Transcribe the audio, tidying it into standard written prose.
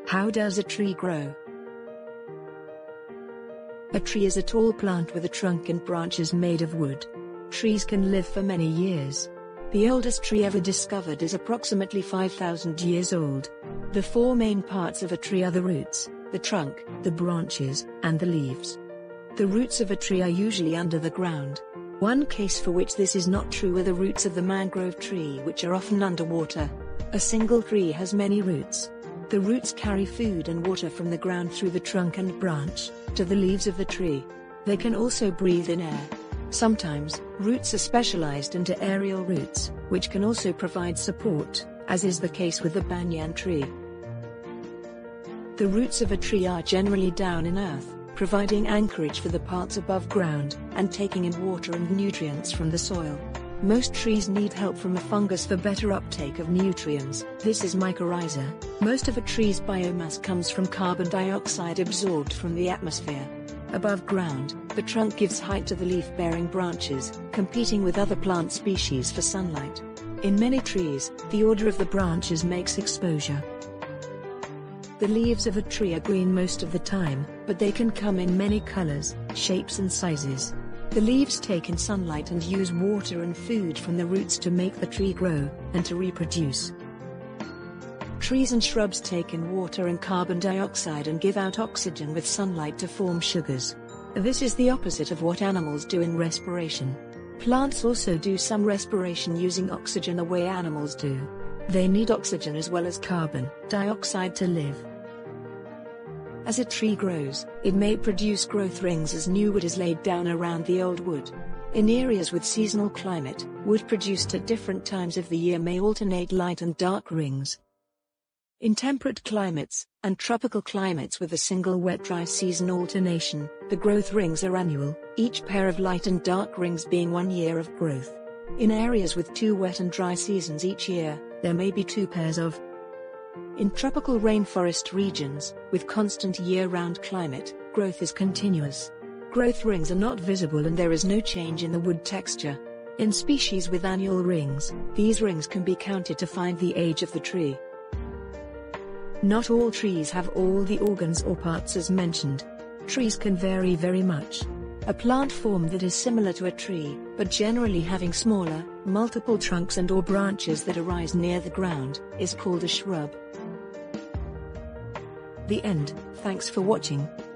How does a tree grow? A tree is a tall plant with a trunk and branches made of wood. Trees can live for many years. The oldest tree ever discovered is approximately 5,000 years old. The four main parts of a tree are the roots, the trunk, the branches, and the leaves. The roots of a tree are usually under the ground. One case for which this is not true are the roots of the mangrove tree, which are often underwater. A single tree has many roots. The roots carry food and water from the ground through the trunk and branch to the leaves of the tree. They can also breathe in air. Sometimes, roots are specialized into aerial roots, which can also provide support, as is the case with the banyan tree. The roots of a tree are generally down in earth, providing anchorage for the parts above ground, and taking in water and nutrients from the soil. Most trees need help from a fungus for better uptake of nutrients. This is mycorrhiza. Most of a tree's biomass comes from carbon dioxide absorbed from the atmosphere. Above ground, the trunk gives height to the leaf-bearing branches, competing with other plant species for sunlight. In many trees, the order of the branches makes exposure. The leaves of a tree are green most of the time, but they can come in many colors, shapes and sizes. The leaves take in sunlight and use water and food from the roots to make the tree grow, and to reproduce. Trees and shrubs take in water and carbon dioxide and give out oxygen with sunlight to form sugars. This is the opposite of what animals do in respiration. Plants also do some respiration using oxygen the way animals do. They need oxygen as well as carbon dioxide to live. As a tree grows, it may produce growth rings as new wood is laid down around the old wood. In areas with seasonal climate, wood produced at different times of the year may alternate light and dark rings. In temperate climates, and tropical climates with a single wet-dry season alternation, the growth rings are annual, each pair of light and dark rings being 1 year of growth. In areas with 2 wet and dry seasons each year, there may be 2 pairs of. In tropical rainforest regions, with constant year-round climate, growth is continuous. Growth rings are not visible and there is no change in the wood texture. In species with annual rings, these rings can be counted to find the age of the tree. Not all trees have all the organs or parts as mentioned. Trees can vary very much. A plant form that is similar to a tree, but generally having smaller, multiple trunks and/or branches that arise near the ground, is called a shrub. The end. Thanks for watching.